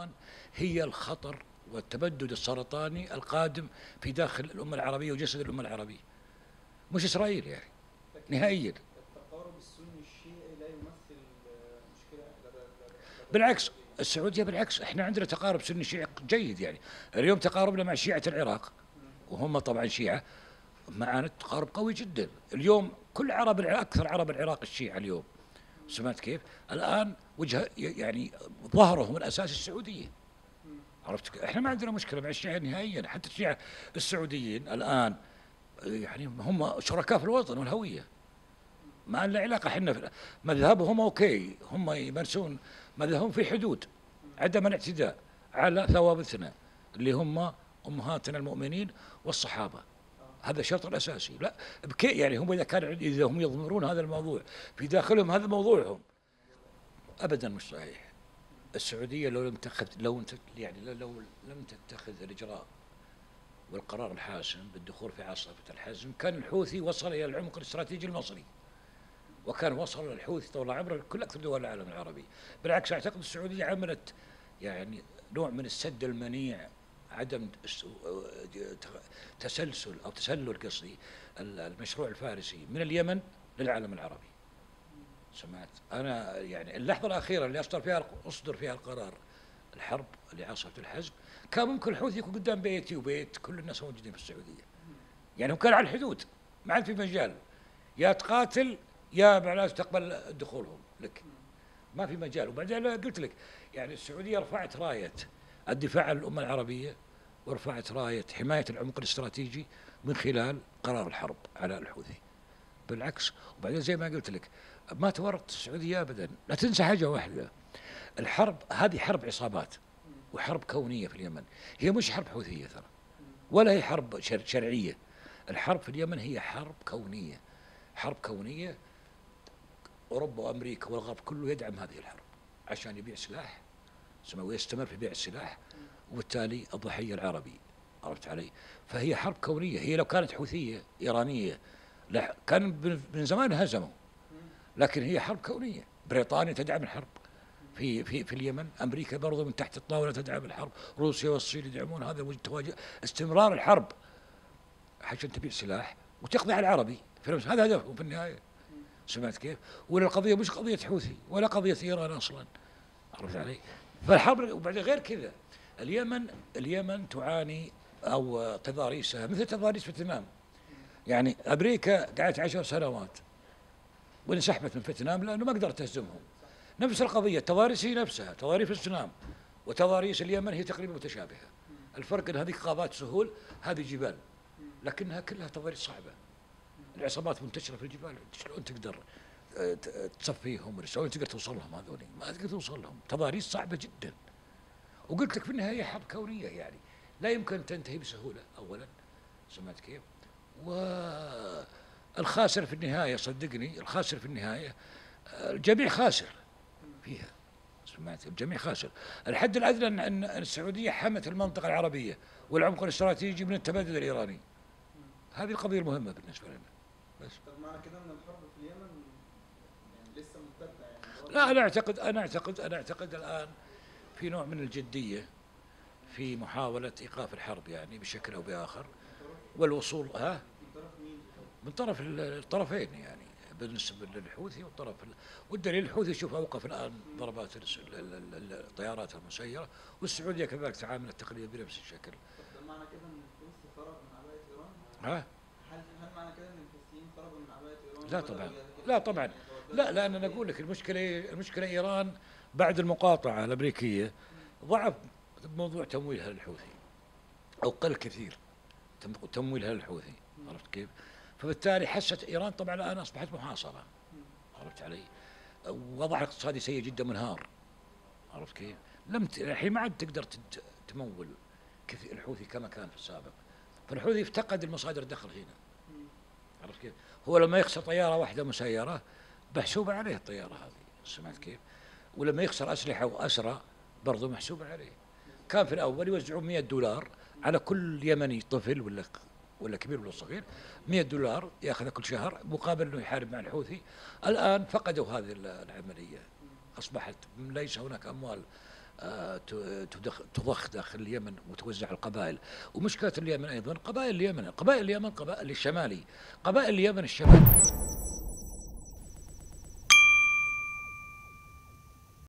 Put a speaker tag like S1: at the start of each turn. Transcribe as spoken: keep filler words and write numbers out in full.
S1: الآن هي الخطر والتبدد السرطاني القادم في داخل الأمة العربية وجسد الأمة العربية، مش إسرائيل يعني نهائيا.
S2: التقارب السني الشيعي لا يمثل مشكلة لدى
S1: بالعكس السعودية، بالعكس احنا عندنا تقارب سني شيعي جيد يعني. اليوم تقاربنا مع شيعة العراق وهم طبعا شيعة، معنا تقارب قوي جدا. اليوم كل عرب العراق، أكثر عرب العراق الشيعة اليوم. سمعت كيف؟ الآن وجه يعني ظهرهم الأساس السعودية. عرفت؟ احنا ما عندنا مشكلة مع الشيعة نهائيا، حتى الشيعة السعوديين الآن يعني هم شركاء في الوطن والهوية، ما لنا علاقة. احنا مذهبهم اوكي، هم يمارسون مذهبهم في حدود عدم الاعتداء على ثوابتنا اللي هم امهاتنا المؤمنين والصحابة. هذا الشرط الاساسي. لا بكي يعني هم اذا كان اذا هم يضمرون هذا الموضوع في داخلهم هذا موضوعهم، ابدا مش صحيح. السعودية لو لم تتخذ لو يعني لو لم تتخذ الاجراء والقرار الحاسم بالدخول في عاصفة الحزم، كان الحوثي وصل الى العمق الاستراتيجي المصري، وكان وصل الحوثي طول عبر كل أكثر دول العالم العربي. بالعكس أعتقد السعودية عملت يعني نوع من السد المنيع، عدم تسلسل أو تسلل قصدي المشروع الفارسي من اليمن للعالم العربي. سمعت أنا يعني اللحظة الأخيرة اللي أصدر فيها أصدر فيها القرار الحرب لعاصفة الحزم، كان ممكن الحوثي يكون قدام بيتي وبيت كل الناس موجودين في السعودية، يعني هو كان على الحدود، ما عاد في مجال يا تقاتل يا معناته تقبل دخولهم لك، ما في مجال. وبعدين قلت لك يعني السعودية رفعت راية الدفاع عن الأمة العربية ورفعت راية حماية العمق الاستراتيجي من خلال قرار الحرب على الحوثي. بالعكس، وبعدين زي ما قلت لك ما تورط السعودية أبدا. لا تنسى حاجة واحدة، الحرب هذه حرب عصابات وحرب كونية في اليمن، هي مش حرب حوثية ترى، ولا هي حرب شرعية. الحرب في اليمن هي حرب كونية، حرب كونية. أوروبا وأمريكا والغرب كله يدعم هذه الحرب عشان يبيع سلاح ويستمر في بيع السلاح، وبالتالي الضحية العربي. عرفت علي؟ فهي حرب كونية. هي لو كانت حوثية إيرانية لا كان من زمان هزموا، لكن هي حرب كونية. بريطانيا تدعم الحرب في في في اليمن، أمريكا برضو من تحت الطاولة تدعم الحرب، روسيا والصين يدعمون هذا التواجد، استمرار الحرب عشان تبيع سلاح وتقضي على العربي. هذا هدفهم في النهاية. سمعت كيف؟ ولا القضية مش قضية حوثي ولا قضية إيران أصلا. عرفت علي؟ فالحرب. وبعد غير كذا اليمن اليمن تعاني أو تضاريسها مثل تضاريس فيتنام. يعني أمريكا قعدت عشر سنوات وانسحبت من فيتنام لأنه ما قدرت تهزمهم. نفس القضية، تضاريس هي نفسها، تضاريس فيتنام وتضاريس اليمن هي تقريبا متشابهة. الفرق أن هذه غابات سهول، هذه جبال، لكنها كلها تضاريس صعبة. العصابات منتشرة في الجبال، شلون تقدر تصفيهم ولا شلون تقدر توصل لهم؟ هذولي ما تقدر توصل لهم، تضاريس صعبة جدا. وقلت لك في النهاية حرب كونية، يعني لا يمكن تنتهي بسهولة أولا. سمعت كيف؟ والخاسر في النهاية صدقني، الخاسر في النهاية الجميع خاسر فيها. سمعت؟ الجميع خاسر. الحد الأدنى أن السعودية حمت المنطقة العربية والعمق الاستراتيجي من التبادل الإيراني. هذه القضية المهمة بالنسبة لنا. بس.
S2: طب معنى كده ان الحرب في اليمن يعني لسه ممتدة يعني؟
S1: لا انا اعتقد انا اعتقد انا اعتقد الان في نوع من الجدية في محاولة ايقاف الحرب يعني بشكل او باخر، والوصول ها
S2: من طرف مين؟
S1: من طرف الطرفين يعني بالنسبة للحوثي والطرف والدليل الحوثي شوف اوقف الان ضربات الطيارات المسيرة، والسعودية كذلك تعاملت تقريبا بنفس الشكل.
S2: طب معنى كده ان الحوثي خرج من عباية ايران؟
S1: ها؟
S2: هل هل معنى كده ان الحوثيين خرجوا من عباية ايران؟
S1: لا طبعا، لا طبعا، لا لان انا اقول لك المشكله المشكله ايران بعد المقاطعه الامريكيه ضعف موضوع تمويلها للحوثي او قل كثير تمويلها للحوثي. عرفت كيف؟ فبالتالي حست ايران طبعا الان اصبحت محاصره. عرفت علي؟ وضعها الاقتصادي سيء جدا منهار. عرفت كيف؟ لم ت... الحين ما عاد تقدر تمول كثير الحوثي كما كان في السابق، فالحوثي افتقد المصادر الدخل هنا. عرفت كيف؟ هو لما يخسر طيارة واحدة مسيرة محسوبة عليه الطيارة هذه. سمعت كيف؟ ولما يخسر أسلحة وأسرى برضو محسوبة عليه. كان في الأول يوزعون مئة دولار على كل يمني طفل ولا ولا كبير ولا صغير، مئة دولار ياخذها كل شهر مقابل انه يحارب مع الحوثي. الآن فقدوا هذه العملية، أصبحت ليس هناك أموال آه، ت- تضخ تضخ داخل اليمن وتوزع القبائل. ومشكلة اليمن أيضا قبائل اليمن، قبائل اليمن قبائل الشمالي، قبائل اليمن الشمالي